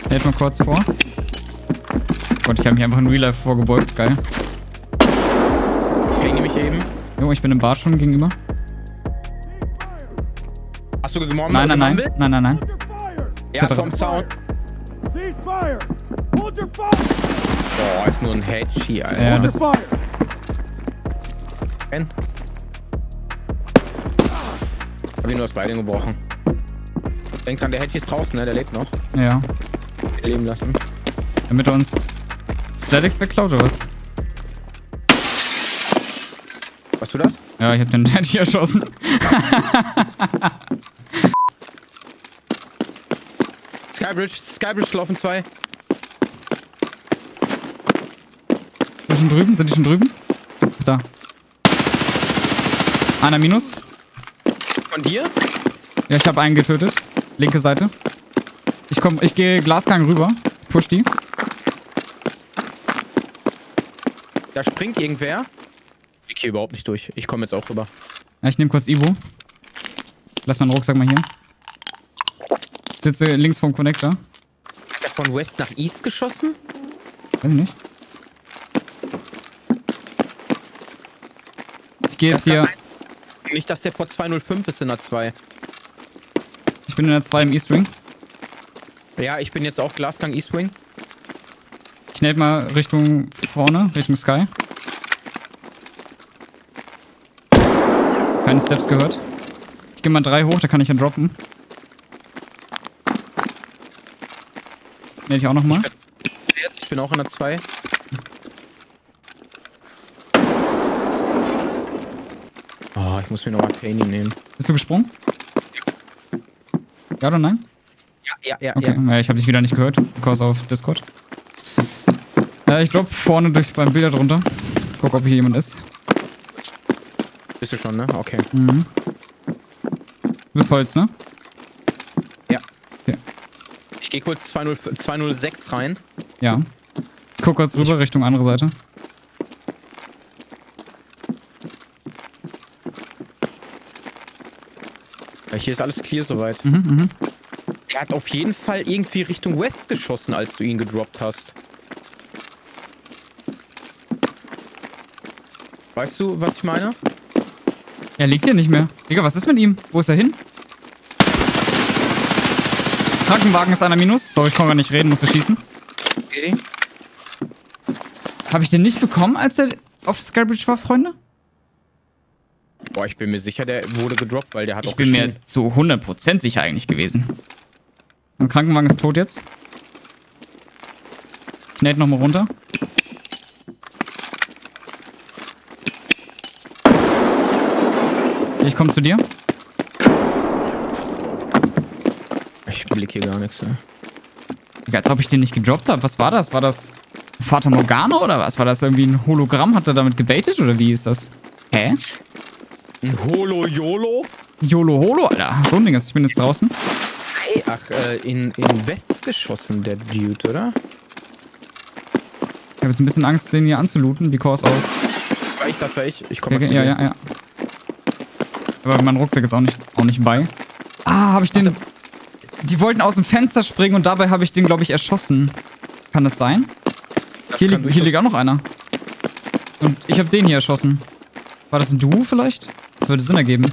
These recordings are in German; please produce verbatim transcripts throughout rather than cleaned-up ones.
Hält mal kurz vor. Gott, ich habe mich einfach in Real Life vorgebeugt. Geil. Okay, nehme ich eben. Jo, ich bin im Bad schon gegenüber. Hast du gemorben? Nein, nein, nein. Nein, nein, nein. Ja, vom Sound. Boah, ist nur ein Hedgie, Alter. Ja, das... Ben. Hab ihn nur das Bein gebrochen. Denk dran, der Hedgie ist draußen, ne? Der lebt noch. Ja. Leben lassen. Damit er uns Statics wegklaut oder was? Weißt du das? Ja, ich hab den Hedgie erschossen. Skybridge, Skybridge laufen zwei. Sind die schon drüben? Sind die schon drüben? Da. Einer Minus. Von dir? Ja, ich habe einen getötet. Linke Seite. Ich komm, ich gehe Glasgang rüber. Push die. Da springt irgendwer. Ich gehe überhaupt nicht durch. Ich komme jetzt auch rüber. Ja, ich nehme kurz Ivo. Lass meinen Rucksack mal hier. Sitze links vom Connector. Ist der von West nach East geschossen? Weiß ich nicht. Ich gehe jetzt hier. Ein... Nicht, dass der vor zwei null fünf ist in der zwei. Ich bin in der zwei im East Wing. Ja, ich bin jetzt auch Glasgang East Wing. Ich näht mal Richtung vorne, Richtung Sky. Keine Steps gehört. Ich gehe mal drei hoch, da kann ich ja droppen. Näht ich auch nochmal. Jetzt, ich bin auch in der zwei. Oh, ich muss mir nochmal Training nehmen. Bist du gesprungen? Ja oder nein? Ja, ja, ja. Okay, ja. ja, ich habe dich wieder nicht gehört, because auf Discord. Äh, ich drop vorne durch beim Bilder drunter. Guck, ob hier jemand ist. Bist du schon, ne? Okay. Mhm. Du bist Holz, ne? Ja. Okay. Ich gehe kurz zwei null sechs rein. Ja. Ich guck kurz rüber, ich Richtung andere Seite. Ja, hier ist alles clear soweit. Mhm, mhm. Der hat auf jeden Fall irgendwie Richtung West geschossen, als du ihn gedroppt hast. Weißt du, was ich meine? Er liegt hier nicht mehr. Digga, was ist mit ihm? Wo ist er hin? Krankenwagen ist einer Minus. Sorry, ich kann gar nicht reden, musste schießen. Easy. Habe ich den nicht bekommen, als er auf Skybridge war, Freunde? Boah, ich bin mir sicher, der wurde gedroppt, weil der hat Ich auch bin geschrien. mir zu hundert Prozent sicher eigentlich gewesen. Mein Krankenwagen ist tot jetzt. Ich nade nochmal runter. Ich komme zu dir. Ich blick hier gar nichts, ne? Digga, als ob ich den nicht gedroppt habe. Was war das? War das Fata Morgana oder was? War das irgendwie ein Hologramm? Hat er damit gebaitet oder wie ist das? Hä? Ein Holo-Yolo? YOLO Holo, Alter. So ein Ding ist. Ich bin jetzt draußen. Hey, ach, äh, in, in West geschossen, der Dude, oder? Ich habe jetzt ein bisschen Angst, den hier anzulooten, because of... War ich, das war ich. Ich komme Okay, zu ja, dir. ja, ja. Aber mein Rucksack ist auch nicht, auch nicht bei. Ah, habe ich den... Die wollten aus dem Fenster springen und dabei habe ich den, glaube ich, erschossen. Kann das sein? Das Hier, kann li hier liegt auch noch einer. Und ich habe den hier erschossen. War das ein Duo vielleicht? Das würde Sinn ergeben.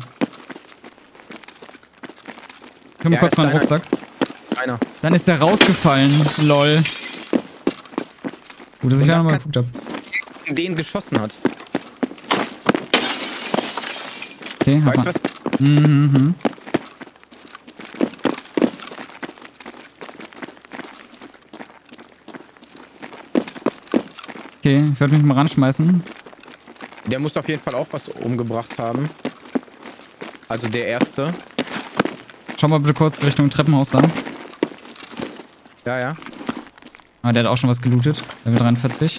Ich hol mal Ja, kurz ist meinen einer. Rucksack. Einer. Dann ist der rausgefallen. Lol. Gut, dass ich Und da das nochmal kann- geguckt habe. Den geschossen hat. Okay, hab Weißt du mal. was? Mhm, mhm. Okay, ich werde mich mal ranschmeißen. Der muss auf jeden Fall auch was umgebracht haben. Also der erste. Schau mal bitte kurz Richtung Treppenhaus da. Ja, ja. Ah, der hat auch schon was gelootet. Level dreiundvierzig.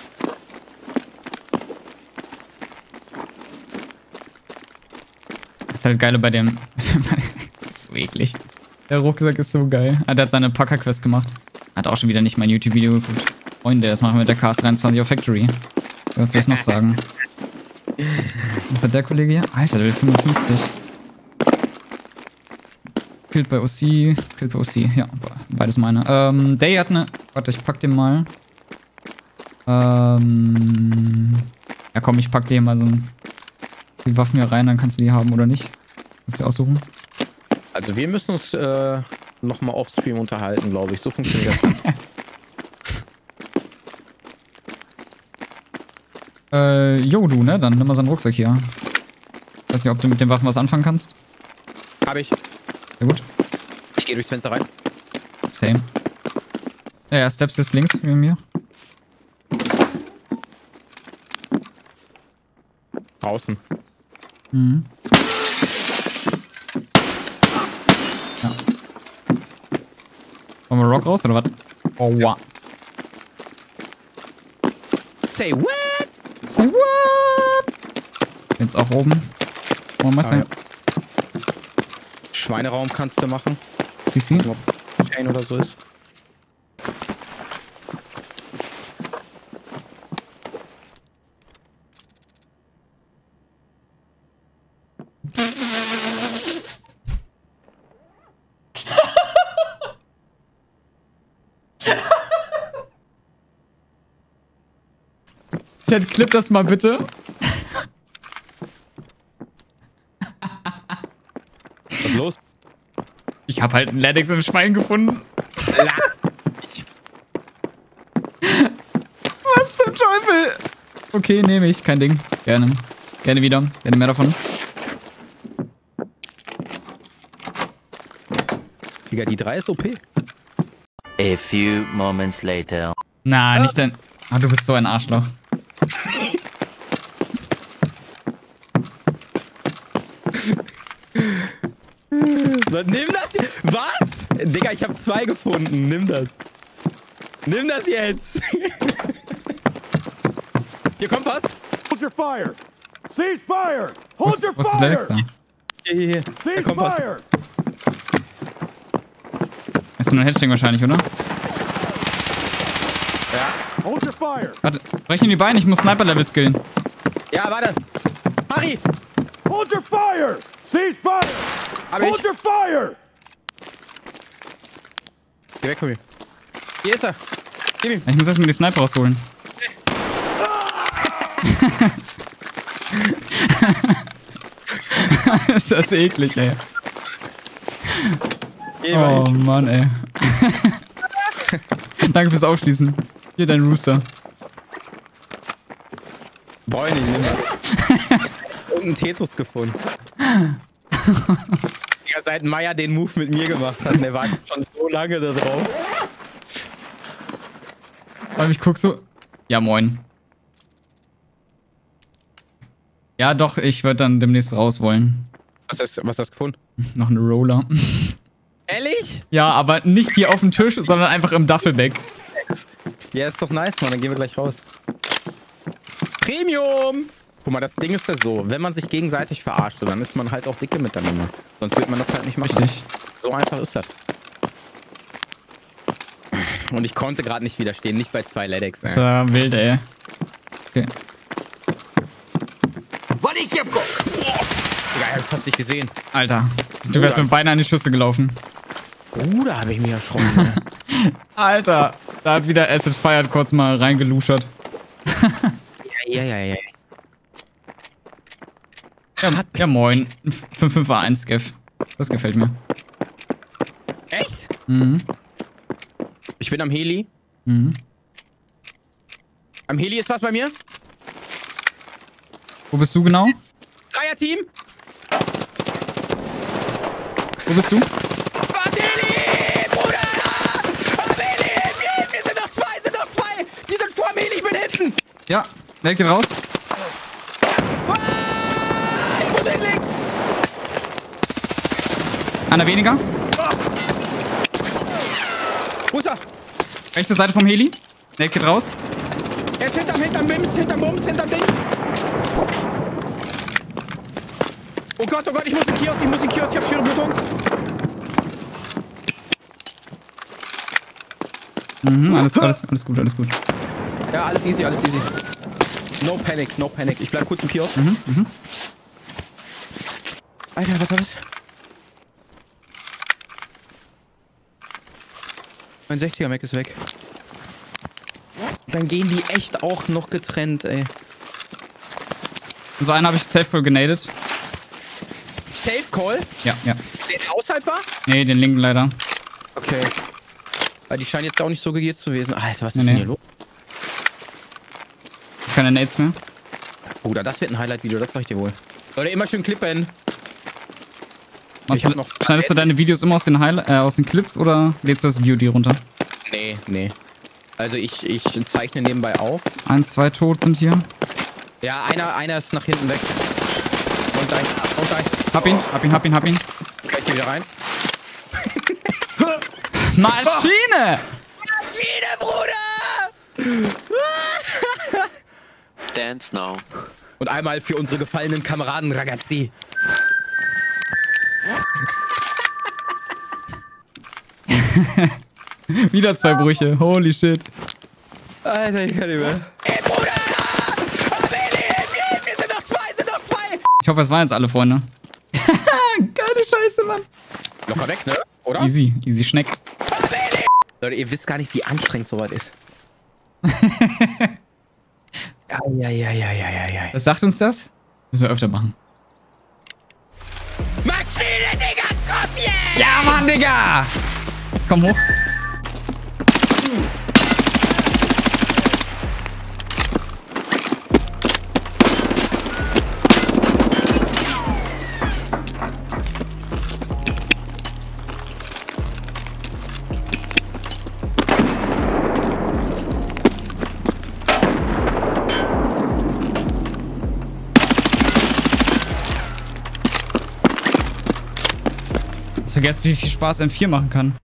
Das ist halt geil bei dem... Das ist so eklig. Der Rucksack ist so geil. Ah, der hat seine Packer-Quest gemacht. Hat auch schon wieder nicht mein YouTube-Video geguckt. Freunde, das machen wir mit der K S dreiundzwanzig auf Factory. Was soll ich noch sagen? Was hat der Kollege hier? Alter, der will fünfundfünfzig. Killed bei O C, killed bei O C. Ja, beides meine. Ähm, Day hat eine... Warte, ich pack den mal. Ähm... Ja komm, ich pack dir mal so ein... die Waffen hier rein, dann kannst du die haben oder nicht. Kannst du die aussuchen. Also wir müssen uns äh, nochmal offstream unterhalten, glaube ich. So funktioniert das. äh, jo, du, ne? Dann nimm mal so einen Rucksack hier. Weiß nicht, ob du mit den Waffen was anfangen kannst. Hab ich. Sehr gut. Ich gehe durchs Fenster rein. Same. Ja, ja, Steps ist links wie mir. Draußen. Mhm. Ja. Wollen wir Rock raus, oder was? Oh, wow. Say what? Say what? Jetzt auch oben. Oh, was Ah, ja. Schweineraum kannst du machen. C C? Ob Chain oder so ist. Chat, clip das mal bitte. Was ist los? Ich hab halt ein Ladix im Schwein gefunden. Was zum Teufel? Okay, nehme ich. Kein Ding. Gerne. Gerne wieder. Gerne mehr davon. Digga, die drei ist O P. A few moments later. Na, nicht dein... Ah, du bist so ein Arschloch. Nimm das hier. Was? Digga, ich habe zwei gefunden. Nimm das. Nimm das jetzt. Hier kommt was. Hold your fire. Cease fire. Hold Was, your was ist das Ladix da? fire. Hier, hier, hier. Da Cease kommt was. fire. Ist nur ein Headstring wahrscheinlich, oder? Ja. Hold your fire. Warte, brech ihm die Beine, ich muss Sniper-Level skillen. Ja, warte. Harry. Hold your fire. Cease fire. Hab Hold ich. your fire. Geh weg von mir. Hier ist er. Gib ihm. Ich muss erstmal die Sniper rausholen. Ist das eklig, ey. Geh mal Oh hin. Mann, ey. Danke fürs Aufschließen. Hier dein Rooster. Brauch ich nicht, nimm das. Irgendein Tetris gefunden. Ja, seit Meier den Move mit mir gemacht hat, der war schon so lange da drauf. Aber ich guck so. Ja, moin. Ja, doch, ich würde dann demnächst raus wollen. Was hast, was hast du gefunden? Noch eine Roller. Ehrlich? Ja, aber nicht hier auf dem Tisch, sondern einfach im Duffelbag. Ja, ist doch nice, Mann. Dann gehen wir gleich raus. Premium! Guck mal, das Ding ist ja so, wenn man sich gegenseitig verarscht, so, dann ist man halt auch dicke miteinander. Sonst wird man das halt nicht machen. Richtig. So einfach ist das. Und ich konnte gerade nicht widerstehen, nicht bei zwei Ledex. Das war wild, ey. Okay. Digga, ich hab fast nicht gesehen. Alter, du wärst mit beiden an die Schüsse gelaufen. Bruder, habe ich mich erschrocken. Ne? Alter, da hat wieder Acid Fire kurz mal reingeluschert. Ja, ja, ja, ja. Ja, ja moin. fünf fünf A eins Scav. Das gefällt mir. Echt? Mhm. Ich bin am Heli. Mhm. Am Heli ist was bei mir. Wo bist du genau? Dreier-Team. Wo bist du? Am Heli, Bruder! Am Heli, hinten! Wir sind noch zwei, sind noch zwei! Die sind vor dem Heli, ich bin hinten! Ja, wer geht raus? Ah, ich muss hinlegen! Einer weniger. Wo ist er? Rechte Seite vom Heli. Der geht raus. Er ist hinterm, hinterm Bims, hinterm Bums, hinterm Dings. Oh Gott, oh Gott, ich muss in den Kiosk, ich muss in den Kiosk, ich hab schwere Blutung. Mhm, alles, alles, alles gut, alles gut. Ja, alles easy, alles easy. No panic, no panic. Ich bleib kurz im Kiosk. Mhm, mhm. Alter, was war das? Mein sechziger Mac ist weg. Dann gehen die echt auch noch getrennt, ey. So einen habe ich safe voll genadet. Safe Call? Ja, ja. Den außerhalb war? Nee, den linken leider. Okay. Weil die scheinen jetzt auch nicht so gegiert zu gewesen. Alter, was ist Nee, denn nee. hier los? Keine Nades mehr. Bruder, das wird ein Highlight-Video, das sag ich dir wohl. Leute, immer schön klippen. Machst Ich hab du, noch- schneidest du deine Videos immer aus den, Highli äh, aus den Clips oder lädst du das V O D runter? Nee, nee. Also ich, ich zeichne nebenbei auf. Eins, zwei tot sind hier. Ja, einer, einer ist nach hinten weg. Und ein, und ein. Hab ihn, hab ihn, hab ihn, hab ihn. Okay, ich geh wieder rein. Maschine! Maschine, Bruder! Dance now. Und einmal für unsere gefallenen Kameraden, Ragazzi. Wieder zwei Brüche. Holy shit. Alter, ich kann nicht mehr. Ey, Bruder! Wir sind noch zwei, sind noch zwei! Ich hoffe, es waren jetzt alle Freunde. Geile Scheiße, Mann. Locker weg, ne? Oder? Easy, easy Schneck. Leute, ihr wisst gar nicht, wie anstrengend sowas ist. Ja, ja, ja, ja, ja, ja. Was sagt uns das? Müssen wir öfter machen. Maschine, Digga, komm jetzt! Ja, Mann, Digga! Komm hoch. Vergesst, wie viel Spaß M vier machen kann.